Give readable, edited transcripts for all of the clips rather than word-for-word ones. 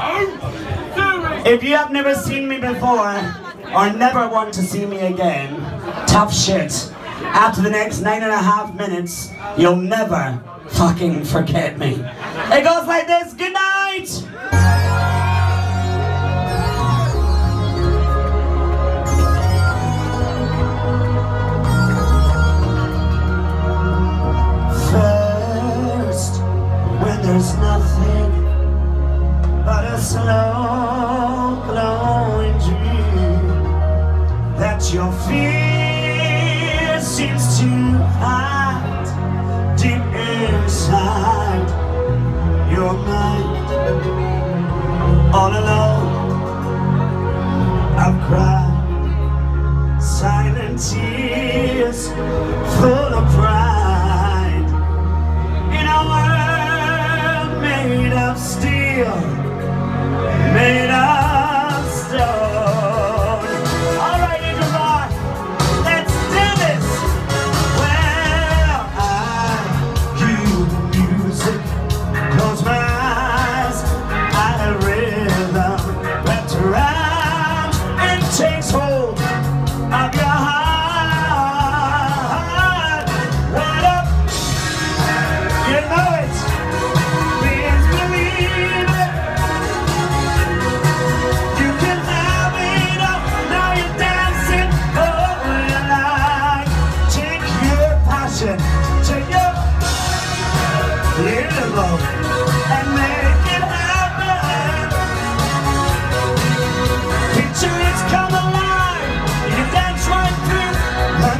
If you have never seen me before, or never want to see me again, tough shit. After the next 9.5 minutes, you'll never fucking forget me. It goes like this, good night! First, when there's nothing but a slow glowing dream that your fear seems to hide deep inside your mind. All alone I've cried silent tears full of pride in a world made of steel, made of stone. Alright, everyone, let's do this. Well, I hear music, close my eyes, I hear rhythm wrapped around and takes hold of your heart. What up? You know it. Please believe it. You can have it all. Now you're dancing over your life. Take your passion, take your rhythm and make it happen. Picture it's come alive. You can dance right through the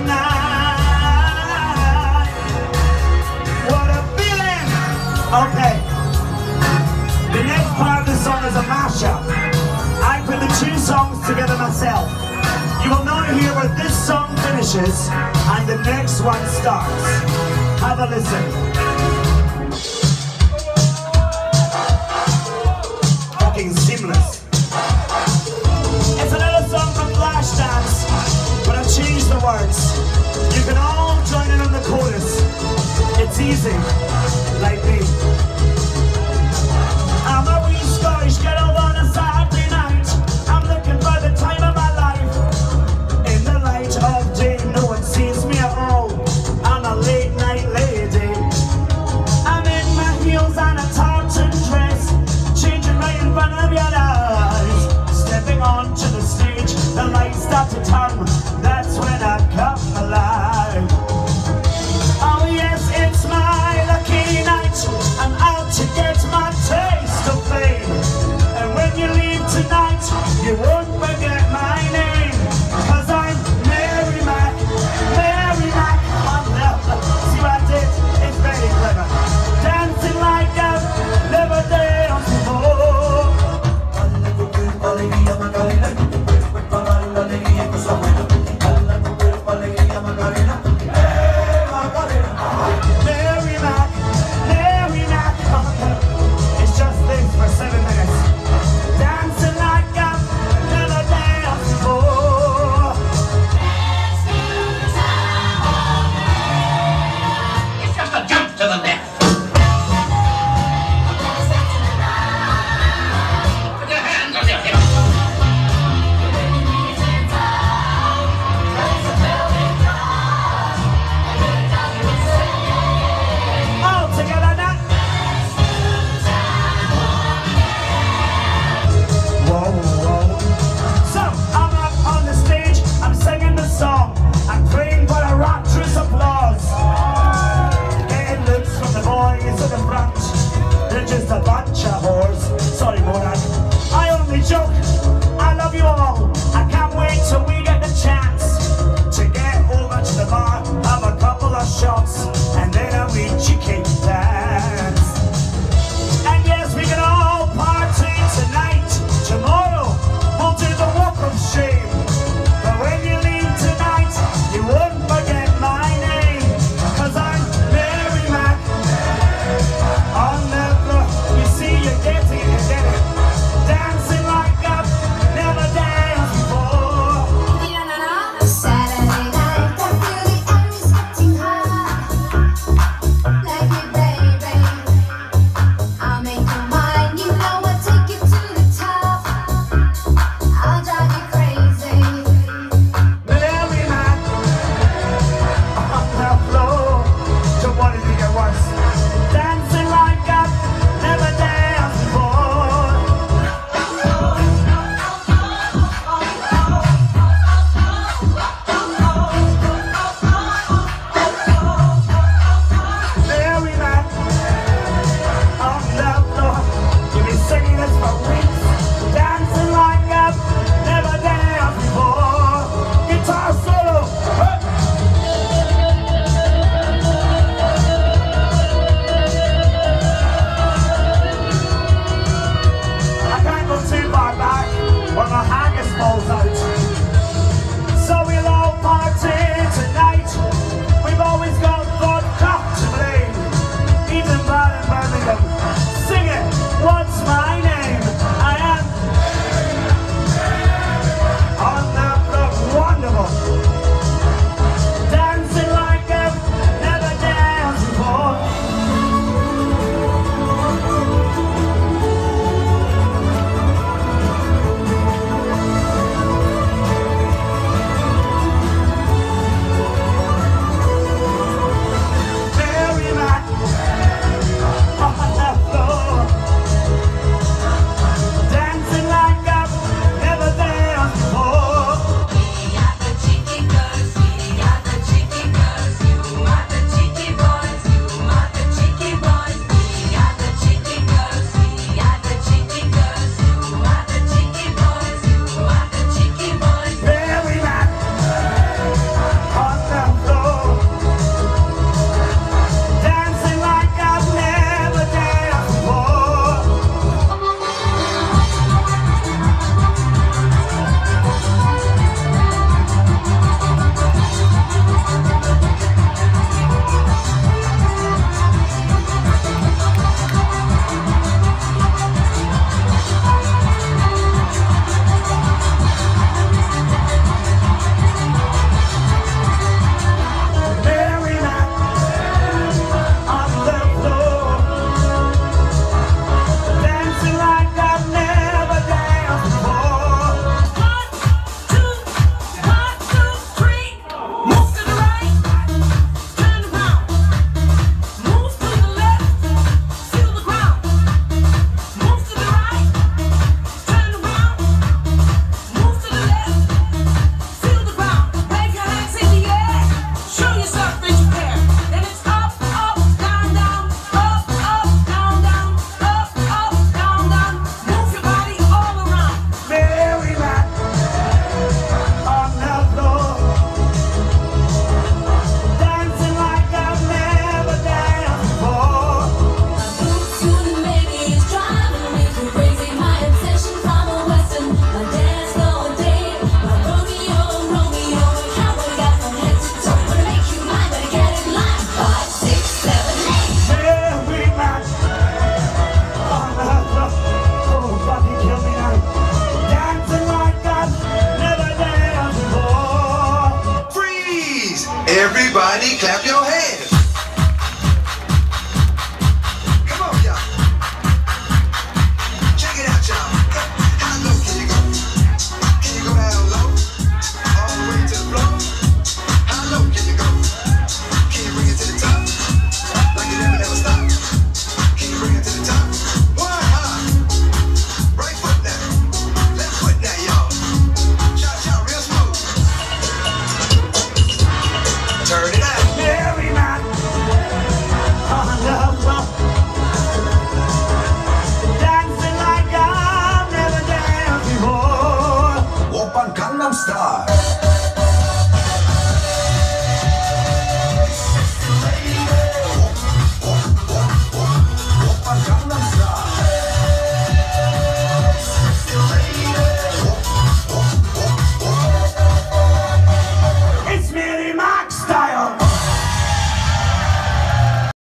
night. What a feeling! Okay. The next part of the song is a mashup. I put the two songs together myself. You will now hear where this song finishes and the next one starts. Have a listen. Fucking seamless. It's another song from Flashdance, but I've changed the words. You can all join in on the chorus. It's easy, like me. I'm a wee Scottish girl on a Saturday night. I'm looking for the time of my life. In the light of day, no one sees me at all. I'm a late night lady. I'm in my heels and a tartan dress, changing right in front of your eyes. Stepping onto the stage, the lights start to turn. That's when I come alive. Oh yes, it's my lucky night. I'm out to get my taste of fame. And when you leave tonight, you won't forget my name. Cause I'm Mary Mac, Mary Mac. See what I did? It's very clever. Dancing like I've never danced before. Mary Mac, Mary Mac. It's just this for 7 minutes. Dancing like I've never danced before. It's just a jump to the left. Put your hands on your hips. All together now. Whoa, whoa. So, I'm up on the stage, I'm singing the song, I'm praying for a rapturous applause. Getting looks from the boys at the front, they're just a bunch of whores. Sorry, Moran. I only joke, I love you all. I can't wait till we get the chance to get over to the bar, have a couple of shots, and then a wee cheeky dance. And yes, we can all party tonight. Tomorrow, we'll do the walk of shame. But when you leave tonight, you won't forget my name. Cause I'm Mary Mac. I'll never, you see, you're getting it, you get it. car.